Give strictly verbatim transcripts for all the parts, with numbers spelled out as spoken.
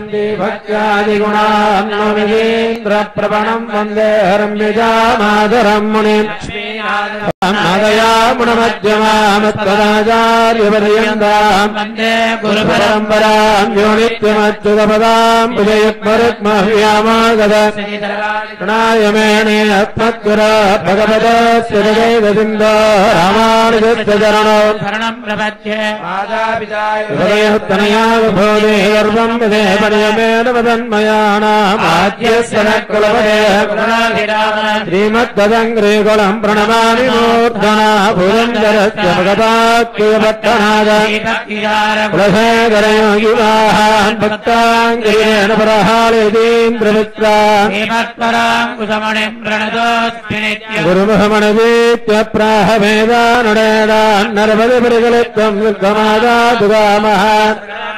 भक्त्यादिगुणान्नोमिन्द्रप्रवणं वन्दे हरम्यजामादरं मुनिं मदयामुनमध्यमामत्तदाचार्यपर्यन्तां वन्दे गुरुपरम्परां यो नित्यमच्युतपदां पुजयुग्मरुग्मह्यामागत प्रणायमेणे अस्मद्गुरो भगवतस्य जगदेकसिन्धो रामानुजस्य चरणौ शरणं प्रपद्ये मातापिताय हृदयस्तनया विभूते सर्वं विदे परियमेन वदन्मयानामाद्यस्य न कुलपते श्रीमद्ददङ्ग्रीकुलं प्रणमामि मूर्धना पुरन्दरस्य भगवाक्यपट्टनाद कुलशेखरयोगिवाहान् भक्ताङ्गिरेण परहालेदीन्द्रमित्रान् गुरुमुखमणवीत्य प्राहमेदानुडेदान् नरपतिपरिकलित्वं दुर्गमादातुगामहान्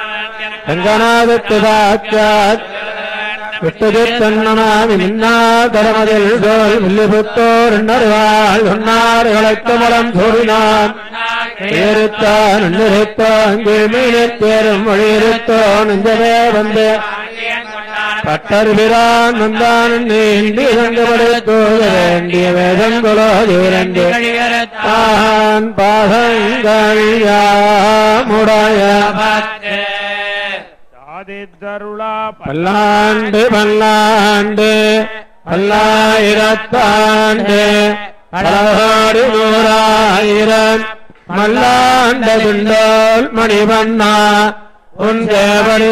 रङ्गनादित्यदाख्यात् விட்டுதன்னமாமி மின்னாதரமதில் சோல் வில்லிபுத்தோர் நறுவாள் சொன்னார்களைத்தமலம் சோறினான் ஏறுத்தான் நிறுத்தான் மீனத்தேரும் வழியிருத்தோன் நெஞ்சமே வந்து பட்டர்பிரான் வந்தான் நீண்டி சங்கப்படுத்தோத வேண்டிய வேதங்களோ இரண்டு ஆன் பாதங்கள் யாமுடைய பல்லாண்டு பல்லாண்டு பல்லாயிரத்தாண்டு பலகோடி நூறாயிரம் மல்லாண்ட துண்டோல் மணிவண்ணா உன் தேவடி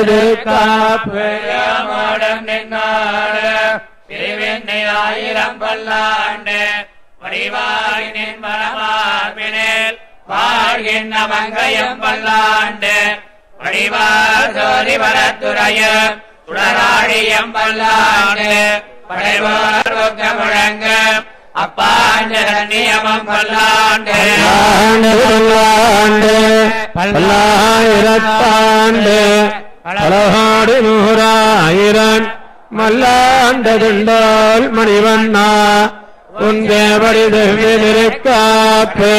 ஆயிரம் பல்லாண்டு வடிவாயினின் மரமார்பினில் வாழ்கின்ற மங்கையம் பல்லாண்டு வடிவார் சோதி வரத்துறைய சுடராழியம் பல்லாண்டு படைவார் ஒக்க முழங்க அப்பாஞ்சரண்யமம் பல்லாண்டு பல்லாண்டு பல்லாயிரத்தாண்டு பலகோடி நூறாயிரம் மல்லாண்ட துண்டோல் மணிவண்ணா உன் தேவடி திருக்காப்பு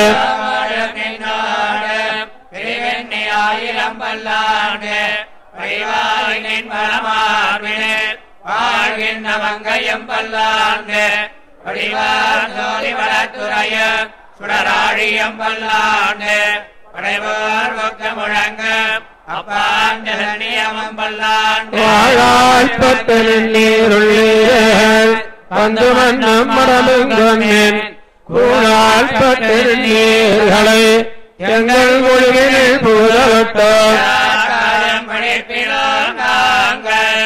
ஆயிரம் பல்லாண்டு வடிவாயினின் மரமார்பினில் வாழ்கின்ற மங்கையம் பல்லாண்டு வடிவார் சோதி வரத்துறைய சுடராழியம் பல்லாண்டு படைவார் ஒக்க முழங்க அப்பாஞ்சரண்யமம் பல்லாண்டு வாழாழ்பட்ட நீருள்ளீர்கள் வந்து மன்னம் மடமுங்கொன்னேன் கூழாழ்பட்ட நீர்களை எங்கள் மொழிகளில் புகழட்டோம் படிப்பிலோம் நாங்கள்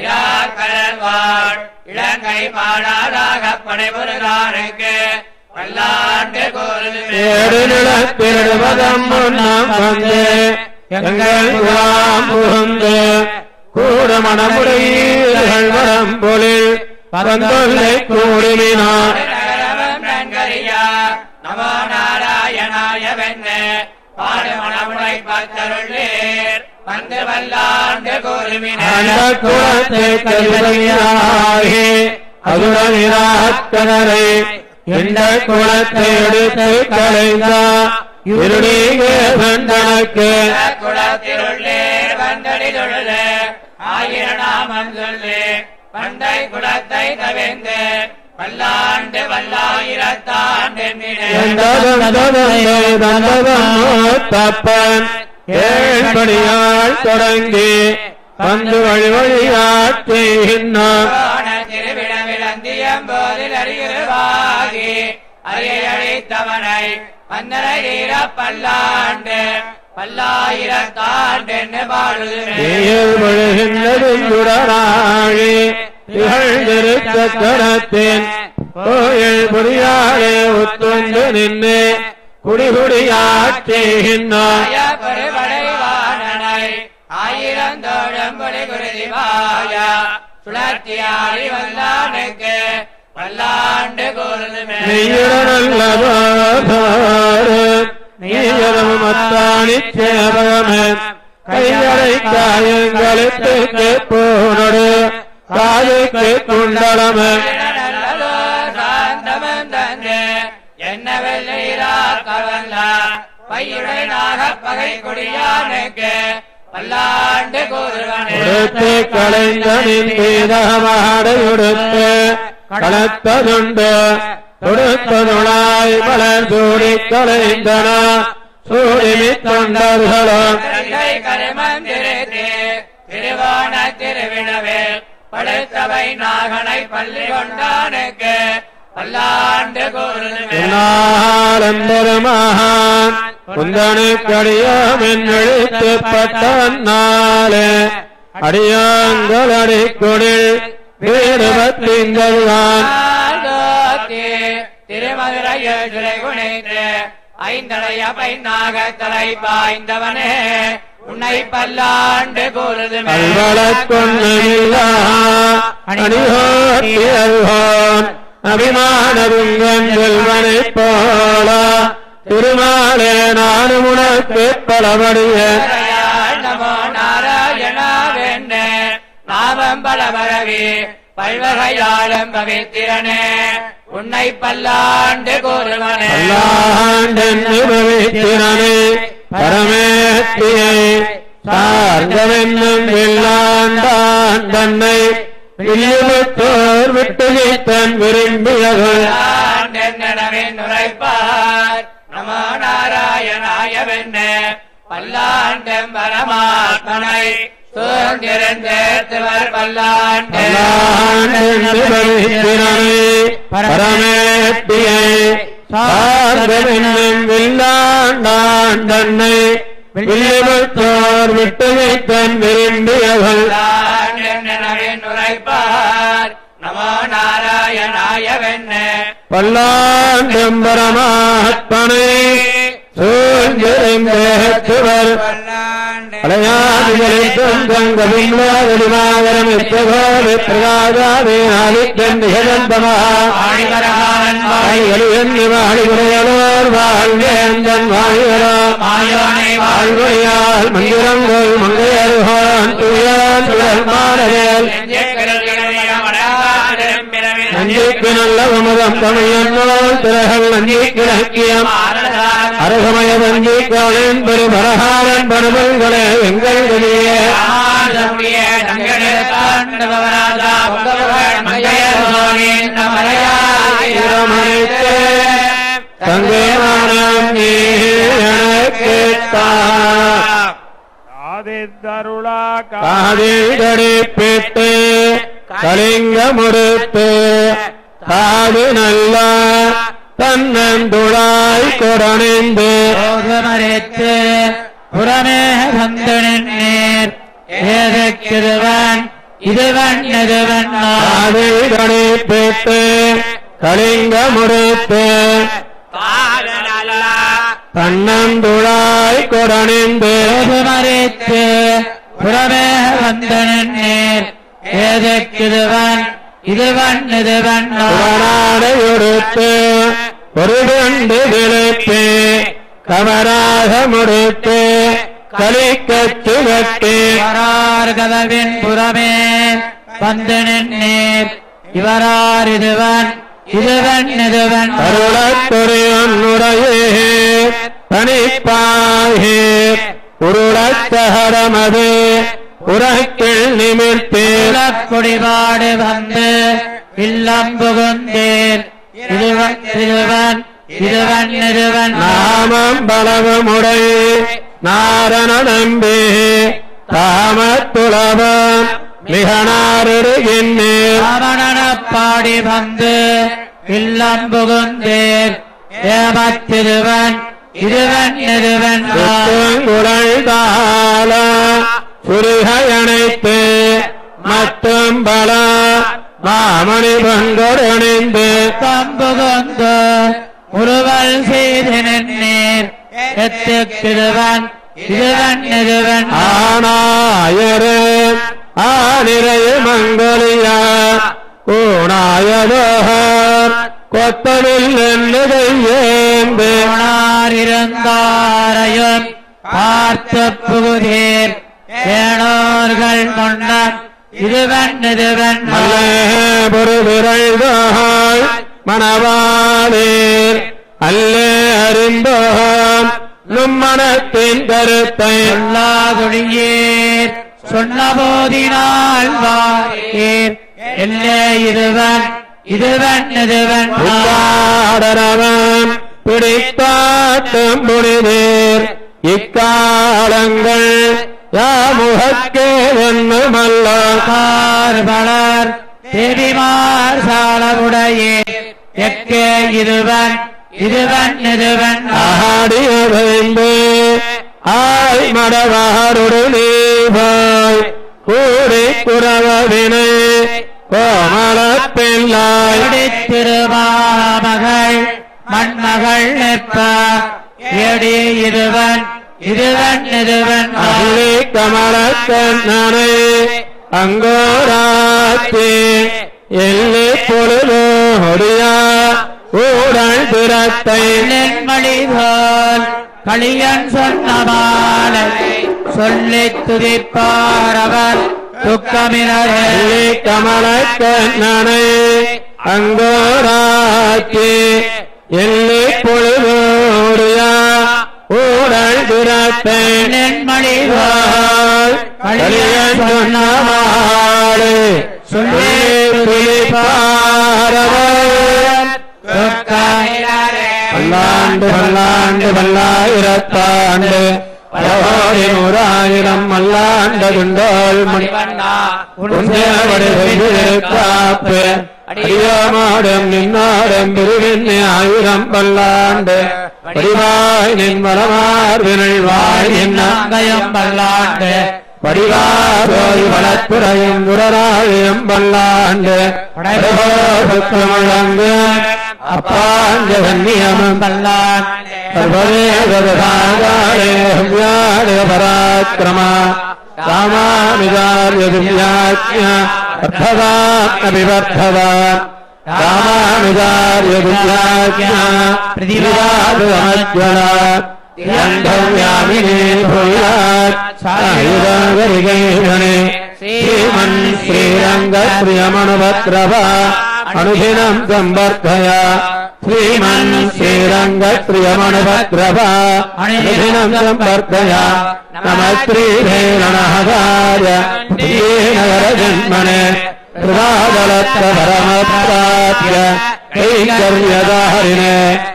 வாழ் இலங்கை பாடாதாக படைபுரிதானுக்கு பல்லாண்டு ஏடு நிலத்திருவதம் முன்னம் வந்து எங்கள் குலாம் புகுந்து கூட மணமுடையீர்கள் வரம்பொழில் பரந்தொல்லை கூடுமினார் நமோ நாராயணாய வெண்ணே பாடு மணமுடை பத்தருள்ளீர் வந்து வல்லாண்டு குலத்தை கல்வியாகி அதுரவிராத்தனரை இந்த குலத்தை எடுத்து கலைந்த இருளீகே வந்தனக்கு குலத்திருள்ளீர் வந்தடி தொழுது ஆயிரம் நாமம் சொல்லி பண்டை குலத்தை தவிர்ந்து பல்லாண்டு பல்லாயிரத்தாண்டு தப்பன் ஏழ்படியால் தொடங்கி வந்து வழி வழியாற்றினார் திருவிழவிழந்தியம்போதில் அறிவாகி அறையை அழைத்தவனை வந்தனை வீர பல்லாண்டு பல்லாயிரத்தாண்டு பாடுகின்றதுடனாழி திகழ்ந்திருக்கரத்தின் கோயில் புரியாளே ஒத்துண்டு நின்று குடிகுடியாற்றுகின்றார் ஆயிரம் தோழம் பொடி குருதிவாய சுழற்சியாடி வல்லானுக்கு பல்லாண்டு நீயதும் அத்தானி சேவகமே கையடை காயங்களுக்கு போனோடு காதுக்கு குண்டலமே என்ன வெள்ளீரா கவல்ல பையுடை நாக பகை கொடியானுக்கு பல்லாண்டு கூறுவனே உடுத்து கலைந்தனின் பீதமாடையுடுத்து களத்ததுண்டு தொடுத்ததுளாய் மலர் சூடி கலைந்தன சூடிமி தொண்டர்களும் கருமந்திருத்தே திருவோண திருவிழவே படுத்தவை நாகனை பள்ளி கொண்டானுக்கு பல்லாண்டு கூறுவெருமான் குந்தனுக்கடியோம் எழுத்துப்பட்ட நாளே அடியாங்கள் அடிக்குடில் வீடுபத்திங்கள்தான் திருமதுரையில் சிறை குணைத்து ஐந்தடைய பைநாக தலை பாய்ந்தவனே உன்னை பல்லாண்டு கூறுது அணியோன் அபிமானதுங்கன் செல்வனை போல திருமாலே நானும் உனக்கு பலபடிய நமோ நாராயணாவென்ன நாமம் பலபரவி பல்வகையாளம் பவித்திரனே உன்னை பல்லாண்டு கூறுவனே பல்லாண்டென்று பவித்திரனே பரமேத்தியை சார்ந்தவென்னும் வெள்ளாண்டான் தன்னை வில்லுமுத்தோர் விட்டுகைத்தன் விரும்பியவள் உரைப்பார் நமோ நாராயணாயவென்ன பல்லாண்டம் பரமாத்மனை சூழ்ந்திருந்தேர்த்தவர் பல்லாண்டு பரமேத்தியை சார்ந்தவென்னும் வெள்ளாண்டான் தன்னை வில்லுமுத்தோர் விட்டுகைத்தன் விரும்பியவள் உரைப்பார் நமோ நாராயணாயவென்ன பல்லாண்டும் பரமாத்மனை சூழ்ந்திருந்தேர்த்தவர் அலையாதிகளை தொங்கவிமாகரம் எத்தகோடு பிரகாதாதிநாளித்தந்தமாடிவரையோர் வாழ்வேந்தன் வாழ்கிறோ வாழ்வையால் மந்திரங்கள் மங்கையருகோன் துயன் மாணவேல் நஞ்சிக்கு நல்ல விமதம் தமிழன்னோல் திரகள் நஞ்சிக்கு இலக்கியம் அரசமய வஞ்சி காலின் பெரு பரகாரன் பருவங்களே எங்கள் வெளியே தங்கேமானம் நீ காதிடடிப்பிட்டு கலிங்க முறுத்து காது நல்ல தன்னந்துழாய் கொடனிந்து மறைத்து புறமே வந்து நின்றீர் ஏதற்கிருவன் இதுவன் எதுவன் காதிடடிப்பிட்டு கலிங்க முறுத்து தன்னந்துழாய் கொடனிந்து மறைத்து புறமே வந்து நின்றீர் ஏதற்கிருவன் இதுவன் இதுவன் எடுத்து ஒரு கண்டு விளைப்பே கவராக முடித்து கலிக்கச் சுகட்டி இவரார் கதவின் புறமே வந்து நின்றீர் இவரார் இதுவன் இதுவன் இதுவன் அருளத்துறையுடைய தனிப்பாயே உருளத்தகரமது உரக்கில் நிமிர்த்தே குடிபாடு வந்து இல்லம் புகுந்தேர் இதுவன் இதுவன் இதுவன் இதுவன் நாமம் பலவமுடை நாரண நம்பி தாமத்துளவம் மிக நாருகின்றேன் பாடி வந்து இல்லம் புகுந்தேர் ஏமத்திருவன் இதுவன் இதுவன் குழல் தாள சுருகையணைத்து மட்டும் பல மாமணி பங்கொடணிந்து தம்புகொந்து உருவல் செய்து நின்றீர் எத்துக்கிருவன் இதுவன் இதுவன் ஆனாயரு ஆனிரைய மங்கோலிய ஊனாயதோகர் கொத்தனில் என்னுதையேந்து இருந்தாரையும் பார்த்து புகுதீர் ஏனோர்கள் முன்னர் இதுவன் இதுவன் பொருவிரைதாய் மணவாளீர் அல்லே அறிந்தோம் சொல்லும் மனத்தின் கருத்தை சொல்லாதொழியேர் சொன்ன போதினால் வாரேர் எல்லே இதுவன் இதுவன் இதுவன் ஆடரவன் பிடித்தாட்டும் புனிதேர் இக்காலங்கள் யாமுகக்கே வெண்ணுமல்ல கார்பலர் தேவிமார் சாலவுடையே எக்கே இதுவன் இதுவன் இதுவன் ஆடிய வைந்து ஆய் மடவாருடு நீவாய் கூடி குறவினை கோமலப்பில்லாய் திருமாமகள் மண்மகள் நிற்ப எடி இதுவன் இதுவன் இதுவன் அகிலி கமலக்கண்ணனை அங்கோராத்தி எல்லி பொழுதோடியா ஊடல் திறத்தை நென்மொழிகோல் களியன் சொன்ன மாலை சொல்லித் துதிப்பார் அவர் துக்கமினரே கமலக்கண்ணனை அங்கோராத்தி எல்லி பொழுதோடியா ஊடல் திறத்தை நென்மொழிகோல் களியன் சொன்ன மாலை சொல்லி துதிப்பாரவர் பல்லாண்டு பல்லாண்டு பல்லாயிரத்தாண்டு பலவாரி நூறாயிரம் மல்லாண்டதுண்டோல் காப்பு அடியாமாடும் நின்னாடும் பிரிவினை ஆயிரம் பல்லாண்டு படிவாய் நின் மரமார்வினள் வாய் நின்னாங்கயம் பல்லாண்டு படிவாரோய் வளத்துறையும் குரராழியும் பல்லாண்டு முழங்கு அப்பாஞ்ச கண்ணியமும் பல்லான் பராக்கிரம ராமாமிதார்யதும்யாஜ்ஞாபிவர்த்தவா ராமாமிதார்யதும்யாஜ்ஞாபிதிவாதுமஜ்வலா யந்தவ்யாமினே பூயாத் சாயுதாகரிகைகணே ஸ்ரீமன் ஸ்ரீரங்க ஸ்ரீயமனுபத்ரவா அனுதினம் சம்பர்த்தயா ஸ்ரீமன் ஸ்ரீரங்க ஸ்ரீயமனுபத்ரவா அனுதினம் சம்பர்த்தயா நம ஸ்ரீவேணனஹதாய நகர ஜன்மனே பிரபாதலத்த பரமப்ராப்ய கைங்கர்யதாரிணே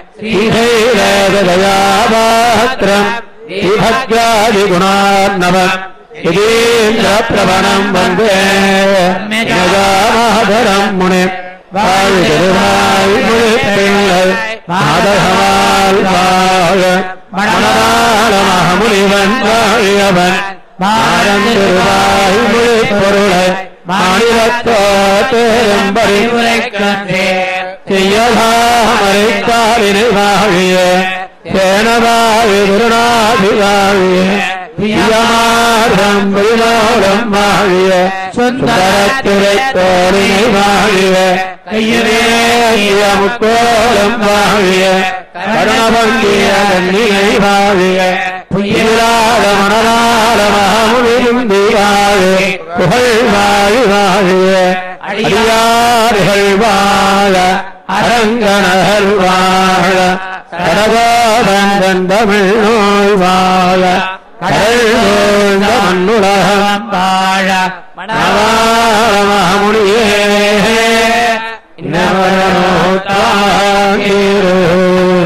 ஸ்ரீதயாபாத்திரம் ஸ்ரீபக்யாதிகுணார்ணவம் இதேந்திரப்பிரபணம் வந்தே மகாதரம் முனி வாழ் திருவாய் முழிப்பிள்ளை மாதகவால் வாழ மணவாள மகமுனிவன் வாழியவன் மாறம் திருவாய் முழிப்பொருளை மாநிலத்தோ தேரும்படி உரைக்கன்றே செய்யலாமரை காலினை வாழிய சேனவாழி திருநாதி வாழிய பிரியமார்தம் வினோடம் வாழிய சுந்தரத்துறை தோழினை வாழிய கையிலேய முக்கோலம் வாழிய கருணபந்திய கண்ணினை வாழிய புயலாட மணலாட மாமுனிந்தி வாழி புகழ் வாழி வாழிய அடியார்கள் வாழ அரங்கணர்கள் வாழ கடகோபந்தன் தமிழ் நோய் வாழ கடல் சூழ்ந்த மண்ணுலகம் வாழ மணவாள மாமுனியே